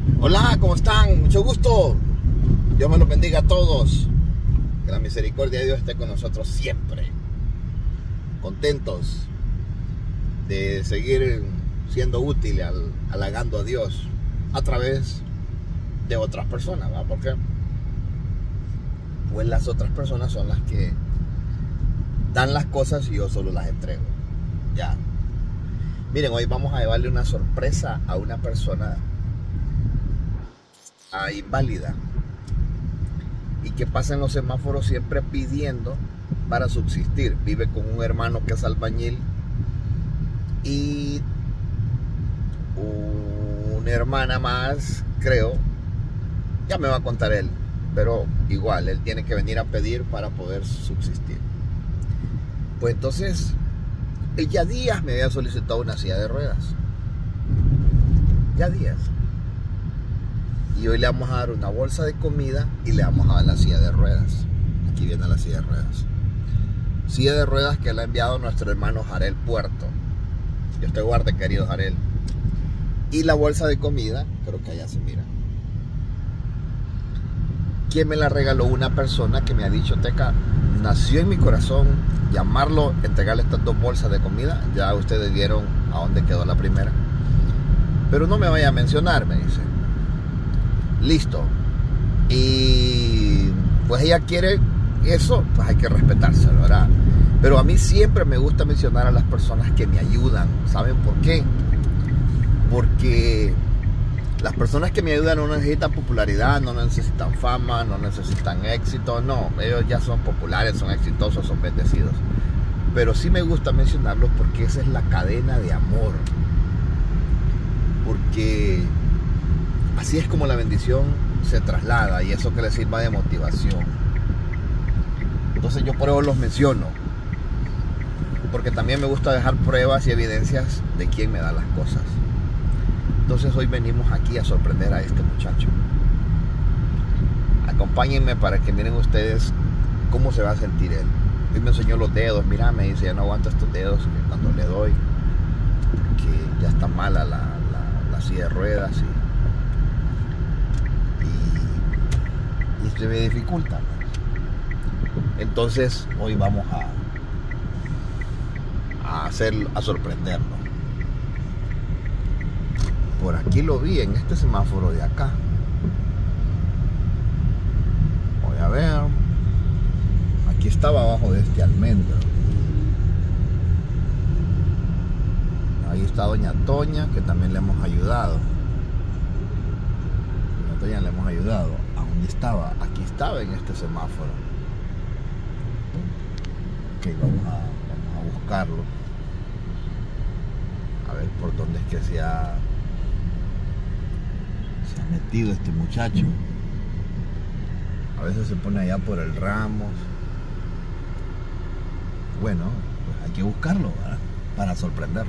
Hola, ¿cómo están? Mucho gusto. Dios me los bendiga a todos. Que la misericordia de Dios esté con nosotros siempre. Contentos de seguir siendo útil, halagando a Dios a través de otras personas, ¿verdad? Porque pues las otras personas son las que dan las cosas y yo solo las entrego. Ya. Miren, hoy vamos a llevarle una sorpresa a una persona inválida y que pasa en los semáforos siempre pidiendo para subsistir. Vive con un hermano que es albañil y una hermana más, creo. Ya me va a contar él, pero igual él tiene que venir a pedir para poder subsistir. Pues entonces ella días me había solicitado una silla de ruedas, ya días, y hoy le vamos a dar una bolsa de comida y le vamos a dar la silla de ruedas. Aquí viene la silla de ruedas. Silla de ruedas que le ha enviado nuestro hermano Jarel Puerto. Dios te guarde, querido Jarel. Y la bolsa de comida, creo que allá se mira. ¿Quién me la regaló? Una persona que me ha dicho: Teca, nació en mi corazón llamarlo, entregarle estas dos bolsas de comida. Ya ustedes vieron a dónde quedó la primera. Pero no me vaya a mencionar, me dice. Listo. Y pues ella quiere eso, pues hay que respetárselo, ¿verdad? Pero a mí siempre me gusta mencionar a las personas que me ayudan. ¿Saben por qué? Porque las personas que me ayudan no necesitan popularidad, no necesitan fama, no necesitan éxito. No, ellos ya son populares, son exitosos, son bendecidos. Pero sí me gusta mencionarlos porque esa es la cadena de amor. Porque así es como la bendición se traslada, y eso que les sirva de motivación. Entonces yo por eso los menciono, porque también me gusta dejar pruebas y evidencias de quién me da las cosas. Entonces hoy venimos aquí a sorprender a este muchacho. Acompáñenme para que miren ustedes cómo se va a sentir él. Hoy me enseñó los dedos. Mira, me dice, ya no aguanto estos dedos cuando le doy, que ya está mala la silla de ruedas y se me dificulta. Entonces hoy vamos a sorprenderlo. Por aquí lo vi en este semáforo de acá. Voy a ver. Aquí estaba abajo de este almendro. Ahí está doña Toña, que también le hemos ayudado. Doña Toña le hemos ayudado. ¿A dónde estaba? Aquí estaba en este semáforo. Ok, vamos a buscarlo. A ver por dónde es que se ha metido este muchacho. A veces se pone allá por el Ramos. Bueno, pues hay que buscarlo, ¿verdad? Para sorprenderlo.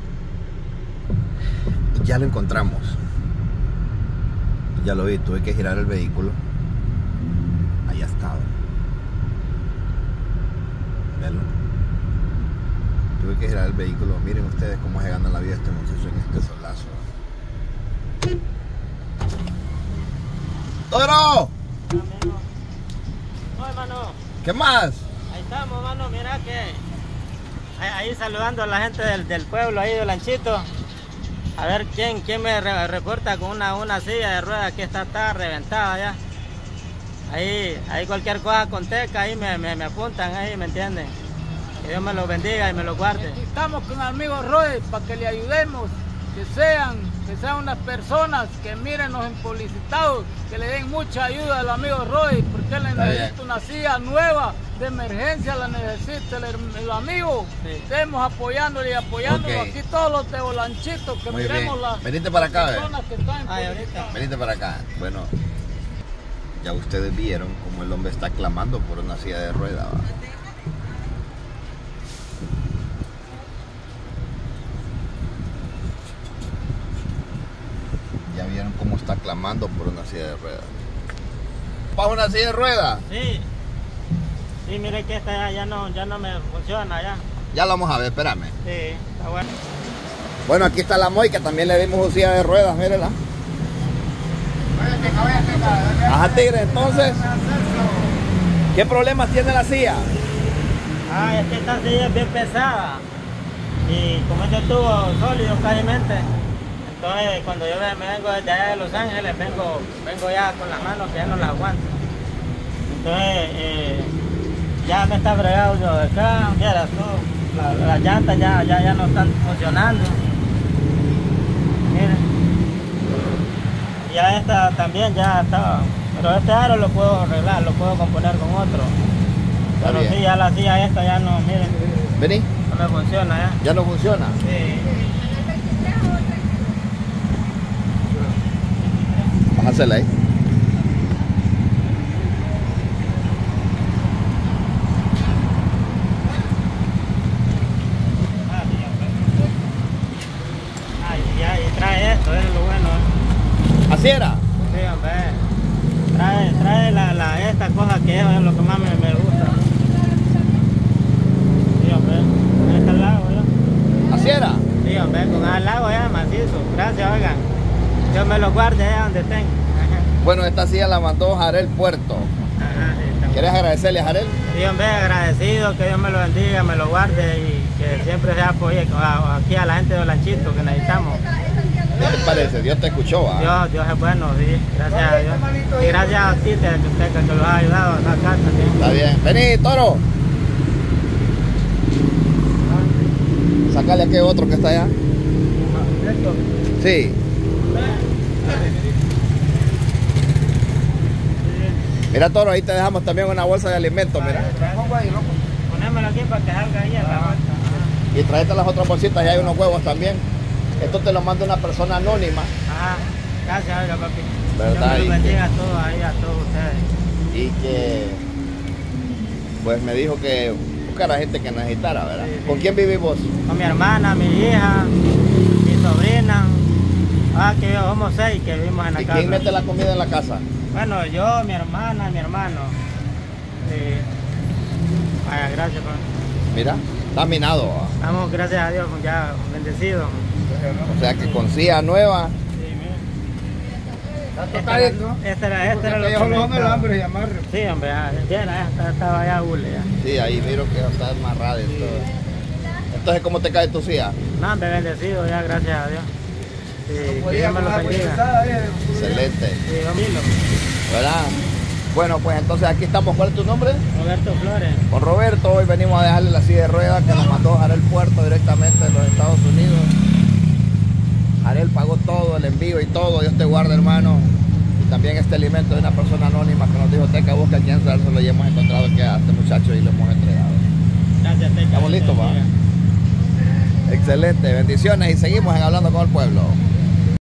Ya lo encontramos. Ya lo vi, tuve que girar el vehículo. Allá estaba. Velo. Tuve que girar el vehículo. Miren ustedes cómo se gana la vida este muchacho en este solazo. ¡Toro! No, hermano. ¿Qué más? Ahí estamos, hermano. Mira que ahí saludando a la gente del pueblo, ahí de Lanchito. A ver quién me reporta con una silla de ruedas que está reventada ya. Ahí cualquier cosa con Teca, ahí me apuntan, ahí, ¿me entienden? Que Dios me los bendiga y me los guarde. Aquí estamos con el amigo Roy para que le ayudemos, que sean unas personas que miren los impublicitados, que le den mucha ayuda al amigo Roy, porque él necesita una silla nueva de emergencia, la necesita el amigo. Sí. Estemos apoyándole y apoyándolo. Okay. Aquí todos los de Lanchito, que muy miremos bien. Las venite para acá, personas que están impublicitadas. Venite para acá. Bueno, ya ustedes vieron cómo el hombre está clamando por una silla de ruedas. Ya vieron cómo está clamando por una silla de ruedas. ¿Para una silla de ruedas? Sí. Sí, mire que esta ya no me funciona ya. Ya lo vamos a ver, espérame. Sí, está bueno. Bueno, aquí está la Moy, que también le dimos una silla de ruedas, mírela. Ajá, tigre, entonces, ¿qué problemas tiene la silla? Ah, es que esta silla es bien pesada. Y como este tubo sólido casi, entonces cuando yo me vengo desde allá de Los Ángeles, vengo ya con las manos que ya no las aguanto. Entonces ya me está fregado yo de acá, mira, las llantas ya no están funcionando. Miren. Ya esta también ya estaba, pero este aro lo puedo arreglar, lo puedo componer con otro. Pero bien. sí, ya la silla esta ya no, miren, Vení, no me funciona ya. ya no funciona. Sí. Bájasela ahí. Y trae esto, es lo bueno. Así era. Sí, hombre. Trae esta cosa que es lo que más me gusta. Sí, hombre. Con este lago, ¿ya? Así era. Sí, hombre, con el lago ya macizo. Gracias, oigan. Dios me lo guarde allá donde estén. Bueno, esta silla la mandó Jarel Puerto. Ajá, sí, está. ¿Quieres agradecerle a Jarel? Sí, hombre, agradecido, que Dios me lo bendiga, me lo guarde y que siempre se apoye aquí a la gente de Olanchito que necesitamos. ¿Qué te parece? Dios te escuchó, ¿ah? Dios es bueno, sí, gracias a Dios. Y gracias a ti, que los ha ayudado acá también. Está bien. Vení, Toro. Sácale a aquel otro que está allá. Sí. Mira, Toro, ahí te dejamos también una bolsa de alimentos, mira. Ponémelo aquí para que salga ahí a la bolsa. Y tráete las otras bolsitas y hay unos huevos también. Esto te lo manda una persona anónima. Ajá, gracias, oiga, papi. ¿Verdad? Dios me lo bendiga a todos ahí, a todos ustedes. Y que, pues me dijo que buscara gente que necesitara, ¿verdad? Sí, sí. ¿Con quién vivís vos? Con mi hermana, mi hija, mi sobrina. Que somos 6 que vivimos en la ¿Y casa. quién mete la comida en la casa? Bueno, yo, mi hermana, mi hermano. Sí. Vaya, gracias, papi. Mira, está minado. ¿Va? Estamos, gracias a Dios, ya bendecidos. O sea que con silla nueva. Sí, mira. tocadito. Este era lo que Ellos me no el gustaba. hambre y amarre. Sí, hombre, ya estaba ya hule ya. Sí, ahí miro que está amarrada y todo. Entonces, ¿cómo te cae tu silla? No, hombre, bendecido ya, gracias a Dios. Sí, que Podía Dios me lo coger bendiga. pesada, Excelente, Sí, Domilo. ¿verdad? Bueno, pues entonces aquí estamos. ¿Cuál es tu nombre? Roberto Flores. Con Roberto. Hoy venimos a dejarle la silla de ruedas que nos mandó Jarel Puerto directamente de los Estados Unidos. Jarel pagó todo, el envío y todo. Dios te guarde, hermano. Y también este alimento de una persona anónima que nos dijo: Teca, busca a quien dárselo, y hemos encontrado que a este muchacho y lo hemos entregado. Gracias, Teca. Estamos listos, va. Excelente, bendiciones y seguimos en Hablando con el Pueblo.